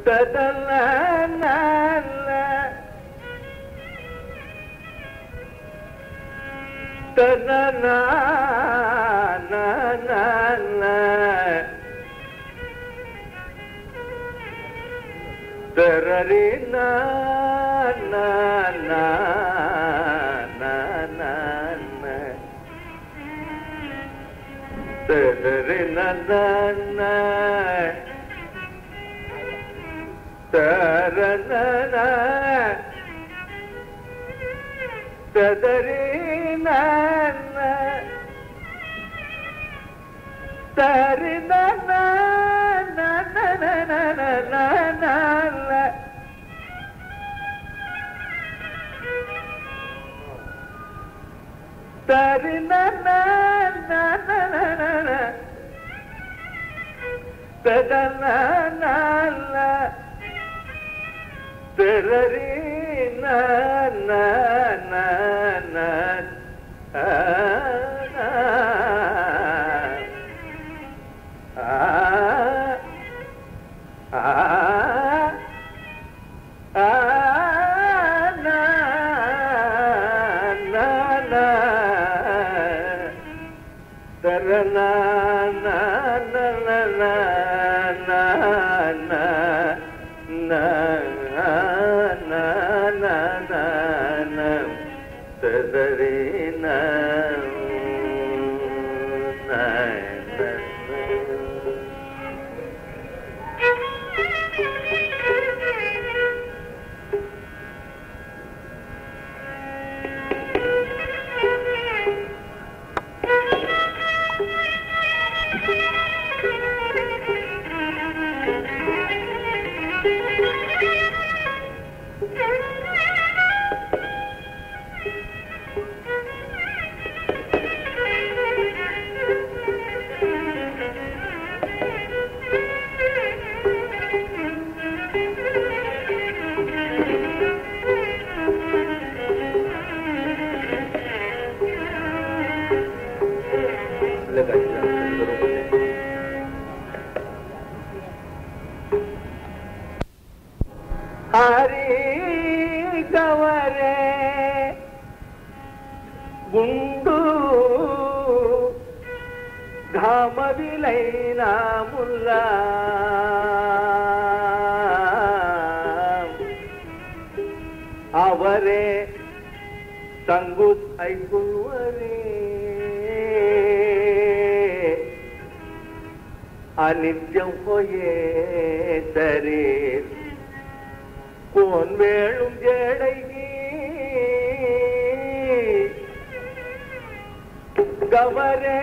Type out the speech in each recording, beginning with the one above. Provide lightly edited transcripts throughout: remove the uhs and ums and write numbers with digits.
Gavare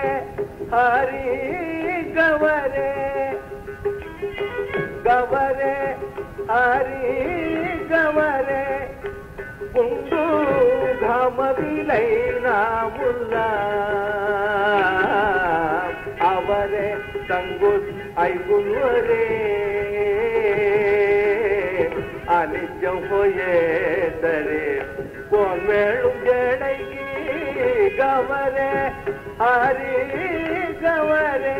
Harik Gavare Gavare Harik Gavare Bundu Dhamavilaina Mulla Avare Sangus Aigulvare Anijam hoye tare Kon velum jedagi Gavare Harik Gavare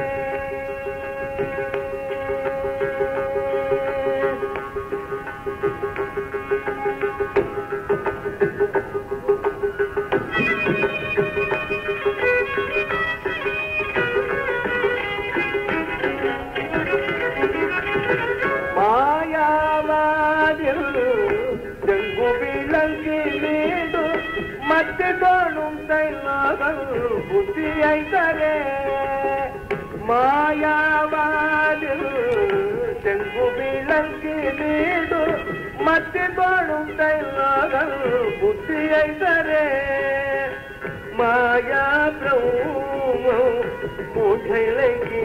Matidonum Tailagal Buddhi Aitare Mayavadil Tengu Bilanki Nidu Matidonum Tailagal Buddhi Aitare Maya Brahma Mujhailaki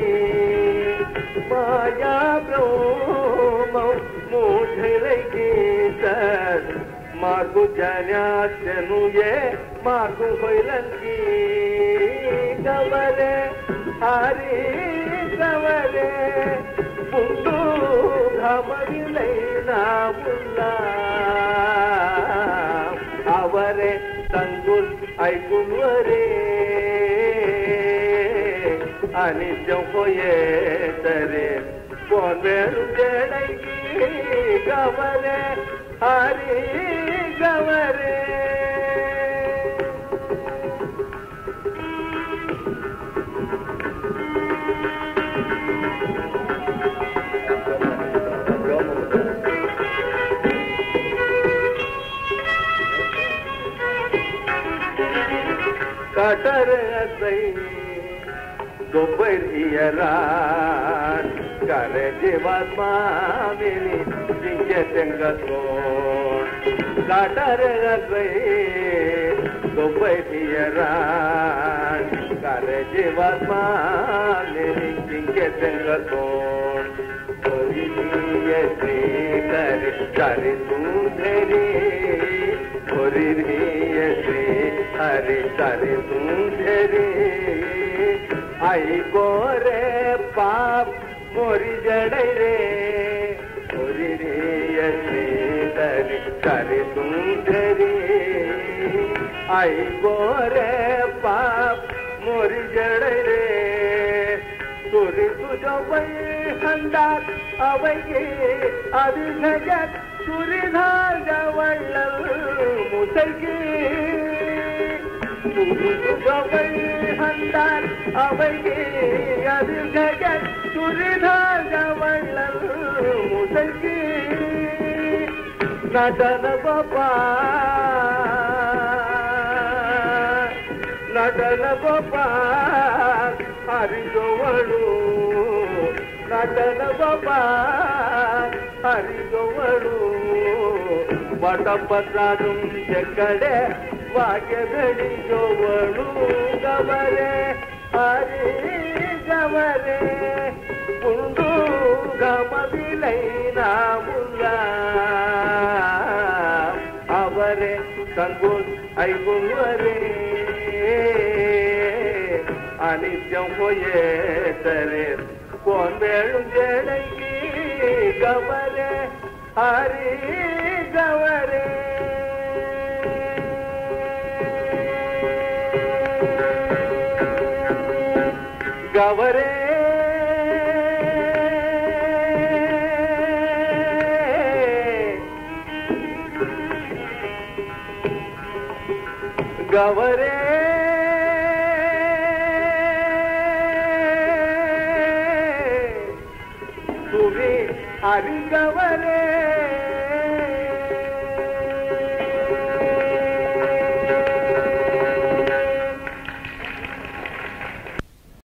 Maya Brahma Mujhailaki Sar Margu Janya Senuye Margu Hoilanki Gavare Harik Gavare Bundu Dhamavilaina Mulla Avare Sangul Aigulvare Anijam hoye tare பொன்வேலும் ஜடைக்கு கவரே Hari கவரே கட்டரத்தை கொப்பையரான் கரை ஜீவாத்மாவினி சிங்க செங்கோன் கட்டரத்தை கொப்பையரான் கரை ஜீவாத்மாவினி சிங்க செங்கோன் ஸ்ரீ கரி கரி சுந்தரி श्री हरि हरि सुंदरी आई गोरे पाप मोरी जड़े रे श्री हरि हरि सुंदरी आई गोरे पाप मोरी जड़े रे सुरी तुझो वही हंदार अवगे अभिषेक सुरीधार वल्लभ मुसलगी सुरी हंदार अवगे अभिषेक सुरीधार वल्लभ मुसलगी नटन गोपाल हरि गोवळु नटन गोपाल हरि गोवळु बटपत्रादुं जकडे वाग्यदळि गोवळु गवरे हरि गवरे पुंडु गमविलैना मुल्ला अवरे संगुल ऐगुवरे अनित्यं होये तरे कोन वेळु जडैकी गवरे हरि गवरे गवरे गवरे हरि गवरे